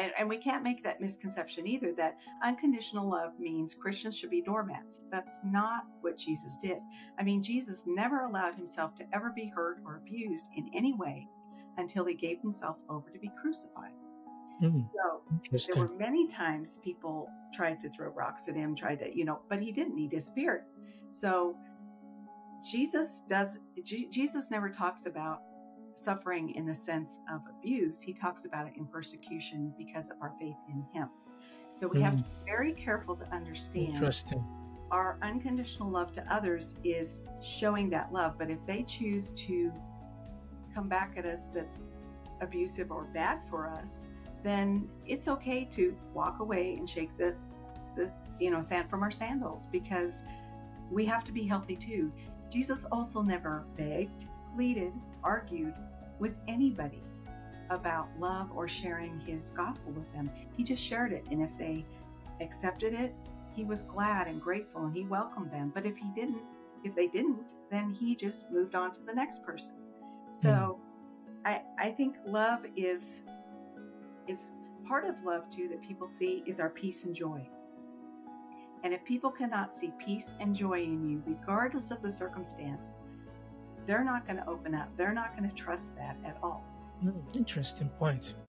And we can't make that misconception either that unconditional love means Christians should be doormats. That's not what Jesus did. I mean, Jesus never allowed himself to ever be hurt or abused in any way until he gave himself over to be crucified. So there Interesting. were many times people tried to throw rocks at him, but he didn't need his spirit. So Jesus never talks about suffering in the sense of abuse. He talks about it in persecution because of our faith in him. So we have to be very careful to understand Interesting. our unconditional love to others is showing that love. But if they choose to come back at us that's abusive or bad for us, then it's okay to walk away and shake the sand from our sandals, because we have to be healthy too. Jesus also never begged, pleaded, argued with anybody about love or sharing his gospel with them. He just shared it, and if they accepted it, he was glad and grateful and he welcomed them. But if they didn't, then he just moved on to the next person. So I think love is part of love too that people see is our peace and joy. And if people cannot see peace and joy in you, regardless of the circumstance, they're not going to open up. They're not going to trust that at all. Interesting point.